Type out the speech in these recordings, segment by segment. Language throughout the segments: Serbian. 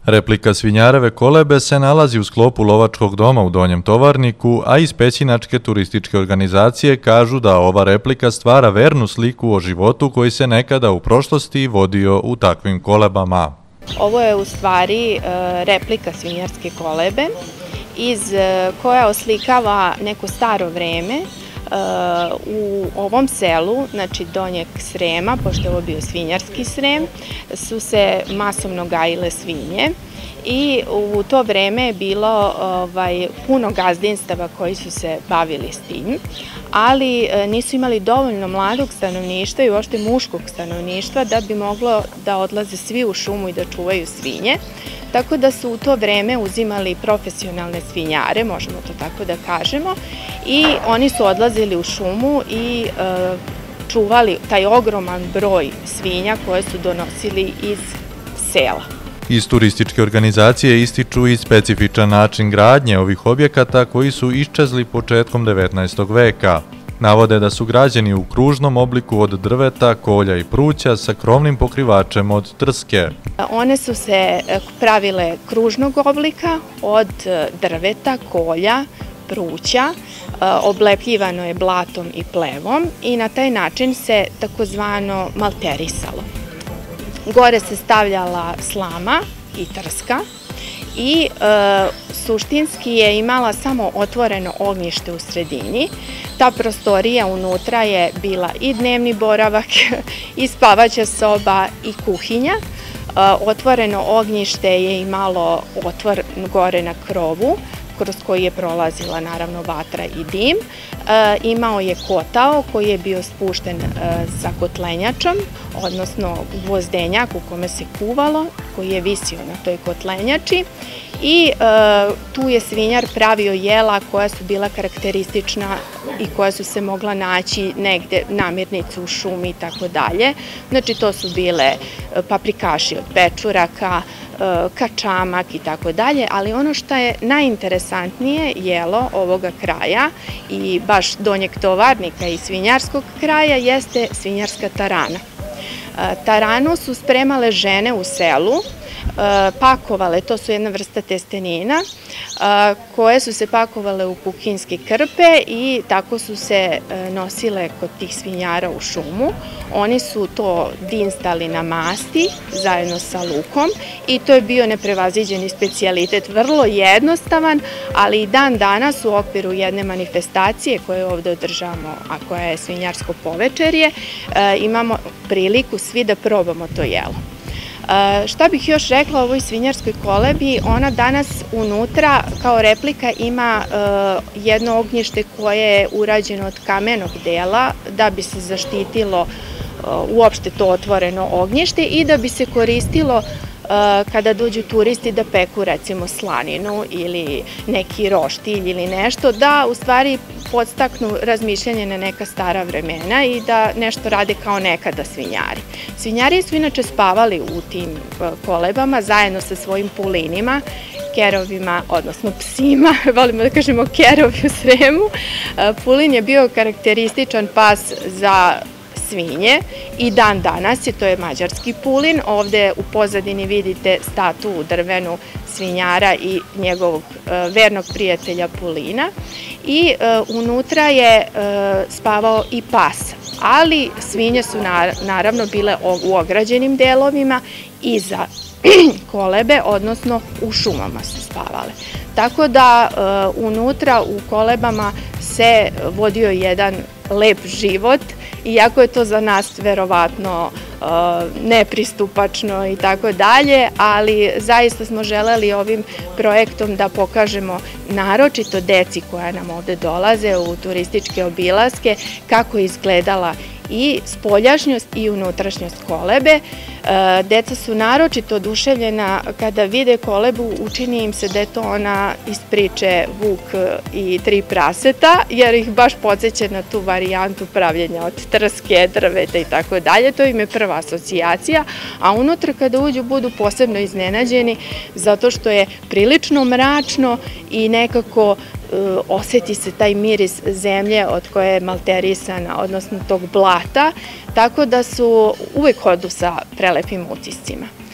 Replika svinjareve kolebe se nalazi u sklopu lovačkog doma u Donjem Tovarniku, a iz Pećinačke turističke organizacije kažu da ova replika stvara vernu sliku o životu koji se nekada u prošlosti vodio u takvim kolebama. Ovo je u stvari replika svinjarske kolebe koja oslikava neko staro vreme. U ovom selu, znači Donjeg Srema, pošto je ovo bio svinjarski Srem, su se masovno gajile svinje i u to vreme je bilo puno gazdinstava koji su se bavili s tim, ali nisu imali dovoljno mladog stanovništva i uopšte muškog stanovništva da bi moglo da odlaze svi u šumu i da čuvaju svinje. Tako da su u to vreme uzimali profesionalne svinjare, možemo to tako da kažemo, i oni su odlazili u šumu i čuvali taj ogroman broj svinja koje su donosili iz sela. Iz turističke organizacije ističu i specifičan način gradnje ovih objekata koji su iščezli početkom 19. veka. Navode da su građeni u kružnom obliku od drveta, kolja i pruća sa krovnim pokrivačem od trske. One su se pravile kružnog oblika od drveta, kolja, pruća, oblepljivano je blatom i plevom i na taj način se takozvano malterisalo. Gore se stavljala slama i trska i suštinski je imala samo otvoreno ognjište u sredini. Ta prostorija unutra je bila i dnevni boravak, i spavaća soba, i kuhinja. Otvoreno ognjište je imalo otvor gore na krovu, kroz koji je prolazila naravno vatra i dim. Imao je kotao koji je bio spušten sa kotlenjačom, odnosno gvozdenjak u kome se kuvalo, koji je visio na toj kotlenjači. I tu je svinjar pravio jela koja su bila karakteristična i koja su se mogla naći negde, namirnice u šumi i tako dalje. Znači to su bile paprikaši od pečuraka, kačamak i tako dalje, ali ono što je najinteresantnije jelo ovoga kraja i baš Donjeg Tovarnika i svinjarskog kraja jeste svinjarska tarana. Taranu su spremale žene u selu, pakovale, to su jedna vrsta testenina, koje su se pakovale u kuhinjske krpe i tako su se nosile kod tih svinjara u šumu. Oni su to dinstali na masti zajedno sa lukom i to je bio neprevaziđeni specijalitet, vrlo jednostavan, ali i dan danas u okviru jedne manifestacije koje ovde održavamo, a koja je svinjarsko povečerje, imamo priliku svi da probamo to jelo. Šta bih još rekla o ovoj svinjarskoj kolebi, ona danas unutra kao replika ima jedno ognjište koje je urađeno od kamenog dela da bi se zaštitilo uopšte to otvoreno ognjište i da bi se koristilo kada dođu turisti da peku recimo slaninu ili neki roštilj ili nešto, da u stvari podstaknu razmišljanje na neka stara vremena i da nešto rade kao nekada svinjari. Svinjari su inače spavali u tim kolebama zajedno sa svojim pulinima, kerovima, odnosno psima, volimo da kažemo kerovi u Sremu. Pulin je bio karakterističan pas za svinje i dan danas je, to je mađarski pulin. Ovde u pozadini vidite statu drvenu svinjara i njegovog vernog prijatelja Pulina i unutra je spavao i pas, ali svinje su naravno bile u ograđenim delovima iza kolebe, odnosno u šumama su spavale. Tako da unutra u kolebama se vodio jedan lep život, iako je to za nas verovatno nepristupačno i tako dalje, ali zaista smo želeli ovim projektom da pokažemo naročito deci koja nam ovde dolaze u turističke obilaske kako je izgledala i spoljašnjost i unutrašnjost kolebe. Deca su naročito oduševljena kada vide kolebu, učini im se da je to ona iz priče Vuk i tri praseta, jer ih baš podsjeća na tu varijantu pravljenja od trske, drveta i tako dalje. To im je prva asocijacija, a unutra kada uđu budu posebno iznenađeni zato što je prilično mračno i nekako oseti se taj miris zemlje od koje je malterisana, odnosno tog blata, tako da su uvek hodu sa prelepim utiscima.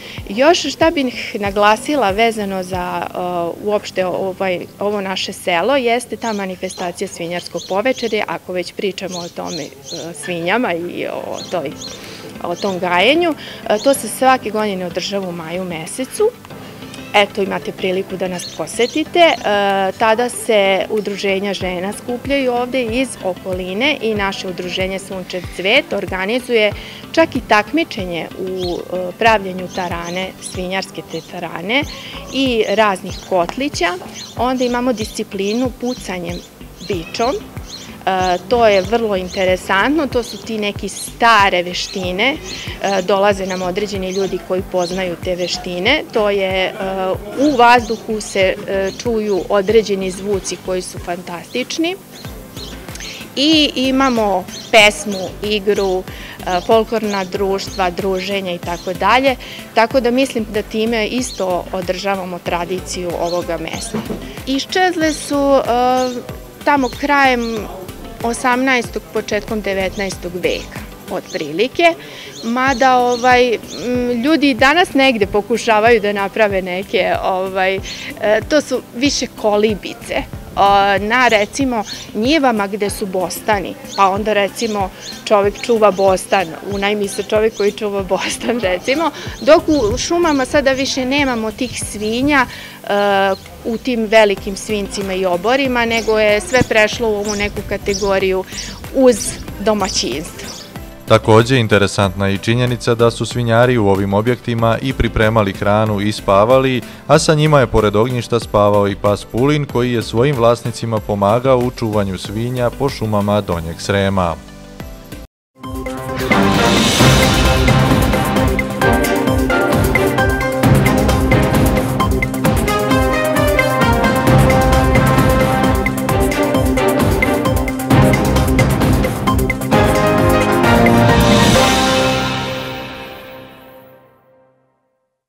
Još šta bih naglasila vezano za uopšte ovo naše selo jeste ta manifestacija svinjarskog povečerja, ako već pričamo o tome svinjama i o tom gajenju. To se svake godine održava u maju mesecu. Eto, imate priliku da nas posetite. Tada se udruženja žena skupljaju ovde iz okoline i naše udruženje Sunčev cvet organizuje čak i takmičenje u pravljenju tarane, svinjarske te tarane i raznih kotlića. Onda imamo disciplinu pucanjem bičom. To je vrlo interesantno, to su ti neki stare veštine, dolaze nam određeni ljudi koji poznaju te veštine, to je u vazduhu se čuju određeni zvuci koji su fantastični i imamo pesmu, igru, folklorna društva, druženja i tako dalje, tako da mislim da time isto održavamo tradiciju ovoga mesta. Iščezle su tamo krajem 18. početkom 19. veka, otprilike, mada ljudi danas negde pokušavaju da naprave neke, to su više kolibice, na recimo njivama gde su bostani, pa onda recimo čovek čuva bostan, unajmi se čovek koji čuva bostan recimo, dok u šumama sada više nemamo tih svinja u tim velikim svincima i oborima, nego je sve prešlo u ovu neku kategoriju uz domaćinstvo. Takođe, interesantna je i činjenica da su svinjari u ovim objektima i pripremali hranu i spavali, a sa njima je pored ognjišta spavao i pas Pulin koji je svojim vlasnicima pomagao u čuvanju svinja po šumama Donjeg Srema.